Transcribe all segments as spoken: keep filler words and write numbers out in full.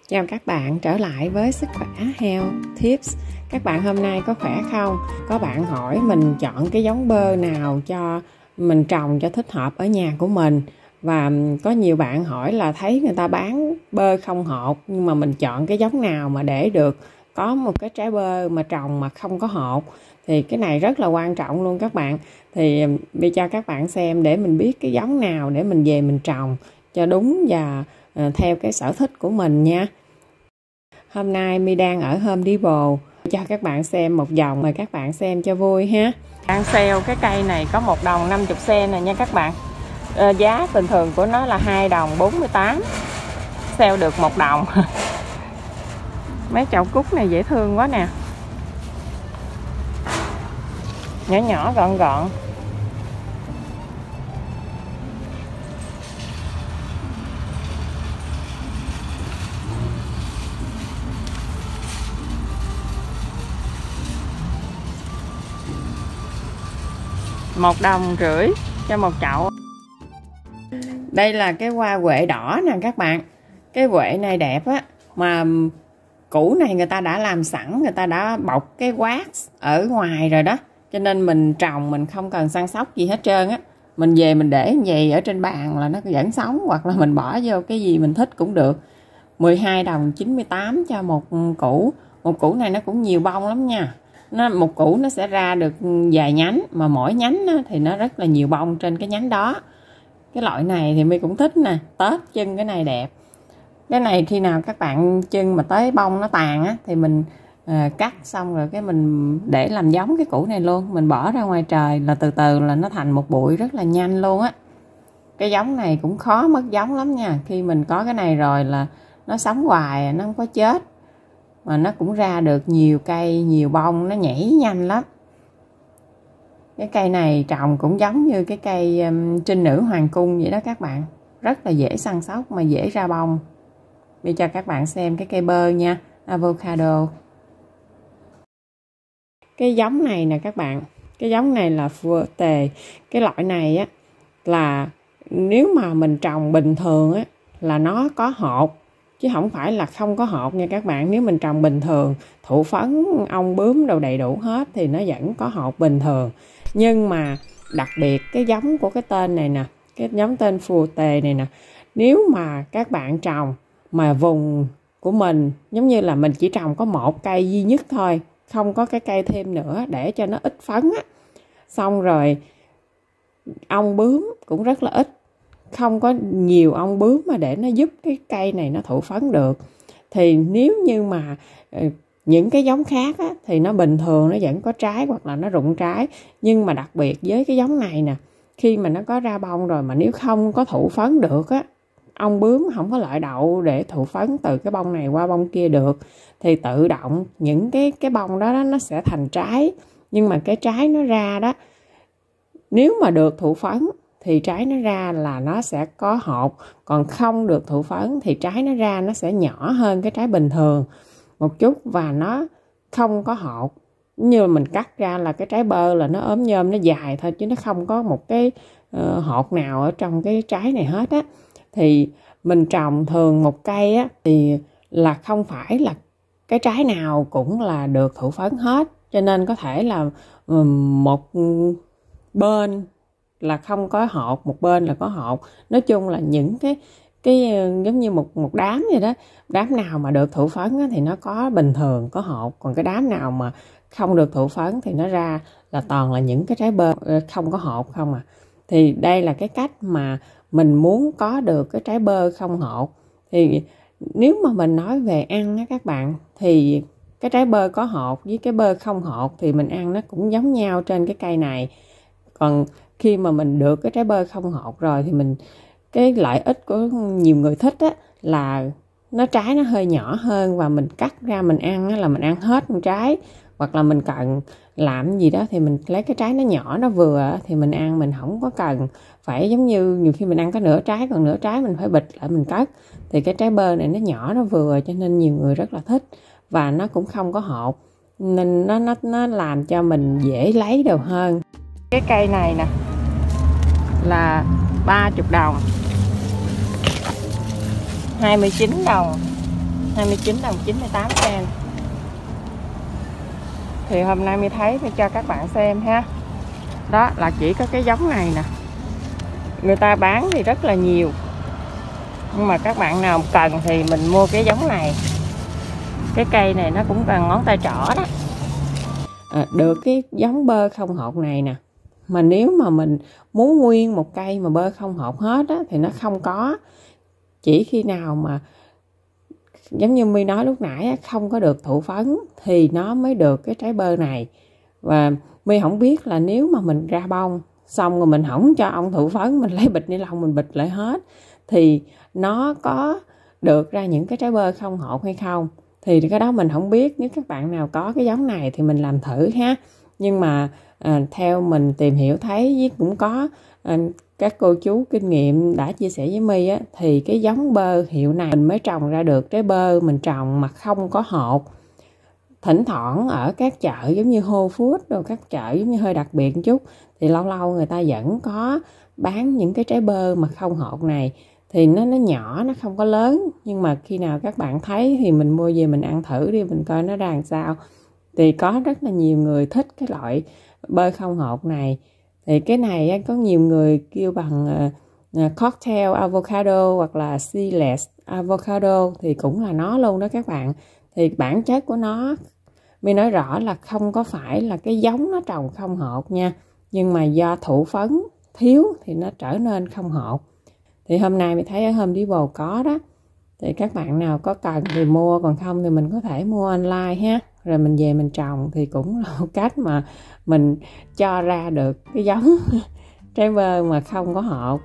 Chào các bạn trở lại với Sức khỏe Health Tips. Các bạn hôm nay có khỏe không? Có bạn hỏi mình chọn cái giống bơ nào cho mình trồng cho thích hợp ở nhà của mình. Và có nhiều bạn hỏi là thấy người ta bán bơ không hột, nhưng mà mình chọn cái giống nào mà để được có một cái trái bơ mà trồng mà không có hột. Thì cái này rất là quan trọng luôn các bạn. Thì bây cho các bạn xem để mình biết cái giống nào để mình về mình trồng cho đúng và theo cái sở thích của mình nha. Hôm nay My đang ở Home Depot cho các bạn xem một vòng, mời các bạn xem cho vui ha. Đang sale cái cây này có một đồng năm mươi sen này nha các bạn. À, giá bình thường của nó là hai đồng bốn mươi tám, sale được một đồng. Mấy chậu cúc này dễ thương quá nè, nhỏ nhỏ gọn gọn. Một đồng rưỡi cho một chậu. Đây là cái hoa huệ đỏ nè các bạn. Cái huệ này đẹp á, mà củ này người ta đã làm sẵn, người ta đã bọc cái wax ở ngoài rồi đó, cho nên mình trồng mình không cần săn sóc gì hết trơn á. Mình về mình để như vậy ở trên bàn là nó vẫn sống, hoặc là mình bỏ vô cái gì mình thích cũng được. Mười hai đồng chín mươi tám cho một củ. Một củ này nó cũng nhiều bông lắm nha. Nó, một củ nó sẽ ra được vài nhánh, mà mỗi nhánh á, thì nó rất là nhiều bông trên cái nhánh đó. Cái loại này thì My cũng thích nè, Tết chân cái này đẹp. Cái này khi nào các bạn chân mà tới bông nó tàn á, thì mình à, cắt xong rồi cái mình để làm giống cái củ này luôn. Mình bỏ ra ngoài trời là từ từ là nó thành một bụi rất là nhanh luôn á. Cái giống này cũng khó mất giống lắm nha. Khi mình có cái này rồi là nó sống hoài, nó không có chết. Mà nó cũng ra được nhiều cây, nhiều bông, nó nhảy nhanh lắm. Cái cây này trồng cũng giống như cái cây um, trinh nữ hoàng cung vậy đó các bạn. Rất là dễ săn sóc mà dễ ra bông. Bây giờ cho các bạn xem cái cây bơ nha, avocado. Cái giống này nè các bạn, cái giống này là Fuerte. Cái loại này á là nếu mà mình trồng bình thường á là nó có hột, chứ không phải là không có hột nha các bạn. Nếu mình trồng bình thường, thụ phấn, ong bướm đâu đầy đủ hết thì nó vẫn có hột bình thường. Nhưng mà đặc biệt cái giống của cái tên này nè, cái giống tên Fuerte này nè, nếu mà các bạn trồng mà vùng của mình giống như là mình chỉ trồng có một cây duy nhất thôi, không có cái cây thêm nữa để cho nó ít phấn á, xong rồi ong bướm cũng rất là ít, không có nhiều ong bướm mà để nó giúp cái cây này nó thụ phấn được, thì nếu như mà những cái giống khác á, thì nó bình thường nó vẫn có trái hoặc là nó rụng trái. Nhưng mà đặc biệt với cái giống này nè, khi mà nó có ra bông rồi mà nếu không có thụ phấn được á, ong bướm không có lợi đậu để thụ phấn từ cái bông này qua bông kia được, thì tự động những cái cái bông đó, đó nó sẽ thành trái. Nhưng mà cái trái nó ra đó, nếu mà được thụ phấn thì trái nó ra là nó sẽ có hột, còn không được thụ phấn thì trái nó ra nó sẽ nhỏ hơn cái trái bình thường một chút và nó không có hột. Như mình cắt ra là cái trái bơ là nó ốm nhôm, nó dài thôi, chứ nó không có một cái uh, hột nào ở trong cái trái này hết á. Thì mình trồng thường một cây á thì là không phải là cái trái nào cũng là được thụ phấn hết, cho nên có thể là um, một bên là không có hột, một bên là có hột. Nói chung là những cái cái giống như một một đám vậy đó, đám nào mà được thụ phấn á, thì nó có bình thường có hột, còn cái đám nào mà không được thụ phấn thì nó ra là toàn là những cái trái bơ không có hột không à. Thì đây là cái cách mà mình muốn có được cái trái bơ không hột. Thì nếu mà mình nói về ăn á các bạn, thì cái trái bơ có hột với cái bơ không hột thì mình ăn nó cũng giống nhau trên cái cây này. Còn khi mà mình được cái trái bơ không hột rồi thì mình, cái lợi ích của nhiều người thích á là nó trái nó hơi nhỏ hơn, và mình cắt ra mình ăn á là mình ăn hết một trái, hoặc là mình cần làm gì đó thì mình lấy cái trái nó nhỏ nó vừa thì mình ăn, mình không có cần phải giống như nhiều khi mình ăn có nửa trái, còn nửa trái mình phải bịch lại mình cất. Thì cái trái bơ này nó nhỏ nó vừa cho nên nhiều người rất là thích, và nó cũng không có hột nên nó nó nó làm cho mình dễ lấy đều hơn. Cái cây này nè là ba mươi đồng, hai mươi chín đồng. hai mươi chín đồng chín mươi tám sen. Thì hôm nay mới thấy mới cho các bạn xem ha. Đó là chỉ có cái giống này nè. Người ta bán thì rất là nhiều, nhưng mà các bạn nào cần thì mình mua cái giống này. Cái cây này nó cũng gần ngón tay trỏ đó. À, được cái giống bơ không hột này nè, mà nếu mà mình muốn nguyên một cây mà bơ không hột hết á, thì nó không có. Chỉ khi nào mà giống như My nói lúc nãy á, không có được thụ phấn thì nó mới được cái trái bơ này. Và My không biết là nếu mà mình ra bông xong rồi mình không cho ong thụ phấn, mình lấy bịch ni lông mình bịch lại hết, thì nó có được ra những cái trái bơ không hột hay không. Thì cái đó mình không biết. Nếu các bạn nào có cái giống này thì mình làm thử ha. Nhưng mà à, theo mình tìm hiểu thấy với cũng có à, các cô chú kinh nghiệm đã chia sẻ với My á, thì cái giống bơ hiệu này mình mới trồng ra được trái bơ mình trồng mà không có hột. Thỉnh thoảng ở các chợ giống như Whole Foods rồi các chợ giống như hơi đặc biệt một chút thì lâu lâu người ta vẫn có bán những cái trái bơ mà không hột này. Thì nó nó nhỏ, nó không có lớn, nhưng mà khi nào các bạn thấy thì mình mua về mình ăn thử đi, mình coi nó ra làm sao. Thì có rất là nhiều người thích cái loại bơ không hột này. Thì cái này có nhiều người kêu bằng uh, cocktail avocado hoặc là seedless avocado, thì cũng là nó luôn đó các bạn. Thì bản chất của nó mình nói rõ là không có phải là cái giống nó trồng không hột nha, nhưng mà do thụ phấn thiếu thì nó trở nên không hột. Thì hôm nay mình thấy ở Home Depot có đó. Thì các bạn nào có cần thì mua, còn không thì mình có thể mua online ha. Rồi mình về mình trồng thì cũng là một cách mà mình cho ra được cái giống trái bơ mà không có hột.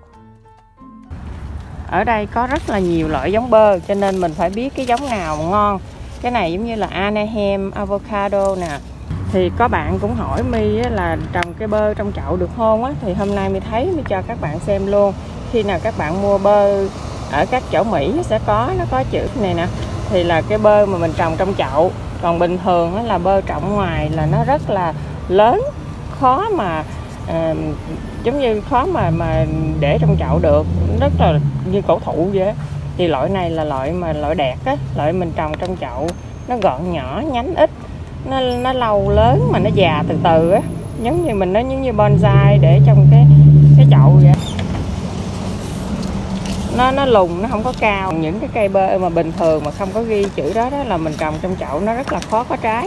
Ở đây có rất là nhiều loại giống bơ cho nên mình phải biết cái giống nào ngon. Cái này giống như là Anaheim avocado nè. Thì có bạn cũng hỏi My là trồng cái bơ trong chậu được không á. Thì hôm nay My thấy My cho các bạn xem luôn. Khi nào các bạn mua bơ ở các chỗ Mỹ sẽ có, nó có chữ này nè, thì là cái bơ mà mình trồng trong chậu. Còn bình thường là bơ trồng ngoài là nó rất là lớn, khó mà uh, giống như khó mà mà để trong chậu được, rất là như cổ thụ vậy. Thì loại này là loại mà loại đẹp á, loại mình trồng trong chậu, nó gọn nhỏ, nhánh ít, nó nó lâu lớn mà nó già từ từ á, giống như mình nó giống như bonsai để trong cái cái chậu vậy. Nó nó lùn, nó không có cao. Những cái cây bơ mà bình thường mà không có ghi chữ đó đó là mình trồng trong chậu, nó rất là khó có trái.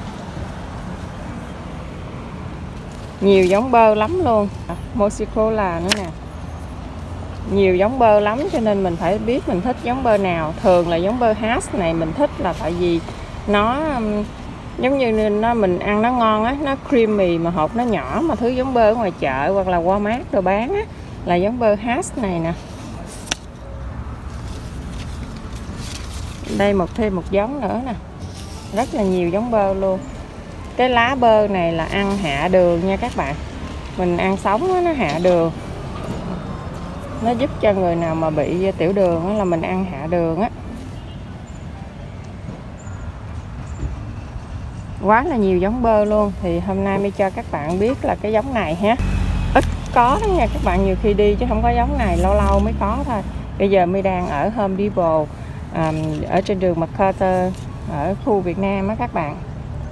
Nhiều giống bơ lắm luôn. À, Musicola nữa nè. Nhiều giống bơ lắm cho nên mình phải biết mình thích giống bơ nào. Thường là giống bơ hash này mình thích là tại vì nó um, giống như nó mình ăn nó ngon á, nó creamy mà hộp nó nhỏ. Mà thứ giống bơ ở ngoài chợ hoặc là Walmart đồ bán á là giống bơ hash này nè. Đây một thêm một giống nữa nè. Rất là nhiều giống bơ luôn. Cái lá bơ này là ăn hạ đường nha các bạn. Mình ăn sống đó, nó hạ đường. Nó giúp cho người nào mà bị tiểu đường đó, là mình ăn hạ đường á. Quá là nhiều giống bơ luôn. Thì hôm nay mới cho các bạn biết là cái giống này ha. Ít có lắm nha các bạn, nhiều khi đi chứ không có giống này, lâu lâu mới có thôi. Bây giờ My đang ở Home Depot, um, ở trên đường MacArthur, ở khu Việt Nam á các bạn.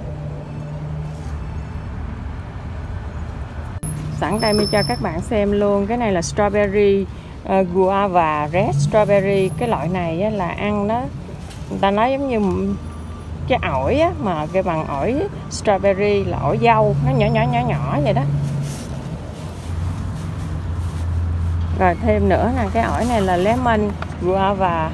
Sẵn đây My cho các bạn xem luôn. Cái này là strawberry uh, guava red strawberry. Cái loại này á, là ăn nó, người ta nói giống như cái ổi á, mà cái bằng ổi strawberry là ổi dâu, nó nhỏ nhỏ nhỏ nhỏ vậy đó. Rồi thêm nữa là cái ổi này là lemon guava.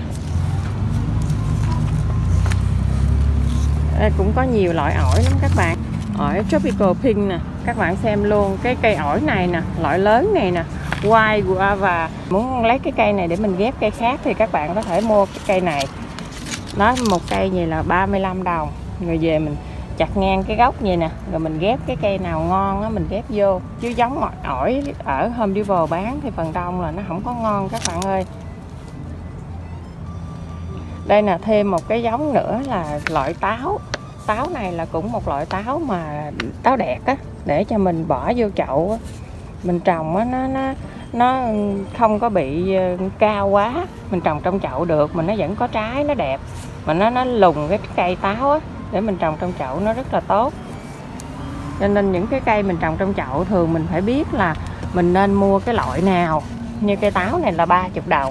Đây cũng có nhiều loại ổi lắm các bạn. Ổi tropical pink nè, các bạn xem luôn. Cái cây ổi này nè, loại lớn này nè, white guava. Muốn lấy cái cây này để mình ghép cây khác thì các bạn có thể mua cái cây này. Nó một cây này là ba mươi lăm đồng. Rồi về mình chặt ngang cái gốc vậy nè, rồi mình ghép cái cây nào ngon á mình ghép vô. Chứ giống ổi ở Home Depot bán thì phần đông là nó không có ngon các bạn ơi. Đây là thêm một cái giống nữa là loại táo. Táo này là cũng một loại táo mà táo đẹp á, để cho mình bỏ vô chậu á, mình trồng á, nó nó nó không có bị cao quá, mình trồng trong chậu được mà nó vẫn có trái, nó đẹp, mà nó nó lùn cái cây táo á, để mình trồng trong chậu nó rất là tốt. Cho nên những cái cây mình trồng trong chậu thường mình phải biết là mình nên mua cái loại nào. Như cây táo này là ba mươi đồng.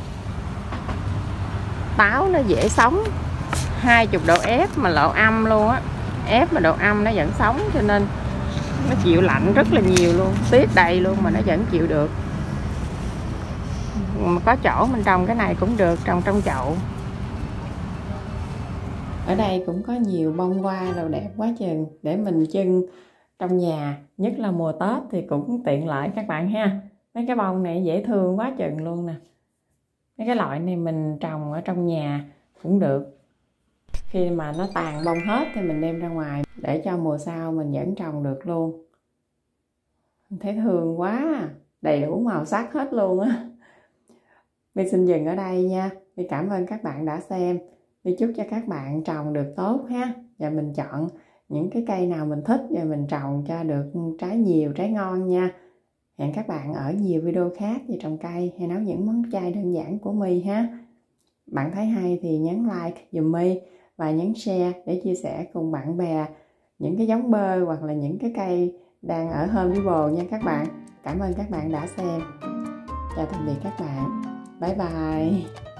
Táo nó dễ sống, hai mươi độ ép mà độ âm luôn á, ép mà độ âm nó vẫn sống, cho nên nó chịu lạnh rất là nhiều luôn, tiết đầy luôn mà nó vẫn chịu được. Mà có chỗ mình trồng cái này cũng được, trồng trong chậu. Ở đây cũng có nhiều bông hoa đồ đẹp quá chừng để mình trưng trong nhà, nhất là mùa Tết thì cũng tiện lợi các bạn ha. Mấy cái bông này dễ thương quá chừng luôn nè. Mấy cái loại này mình trồng ở trong nhà cũng được. Khi mà nó tàn bông hết thì mình đem ra ngoài để cho mùa sau mình vẫn trồng được luôn. Mình thấy thương quá, đầy đủ màu sắc hết luôn á. Mình xin dừng ở đây nha. Mình cảm ơn các bạn đã xem. Mình chúc cho các bạn trồng được tốt ha. Và mình chọn những cái cây nào mình thích và mình trồng cho được trái nhiều, trái ngon nha. Hẹn các bạn ở nhiều video khác về trồng cây hay nấu những món chay đơn giản của My ha. Bạn thấy hay thì nhấn like dùm My và nhấn share để chia sẻ cùng bạn bè những cái giống bơ hoặc là những cái cây đang ở Home Depot nha các bạn. Cảm ơn các bạn đã xem. Chào tạm biệt các bạn. Bye bye.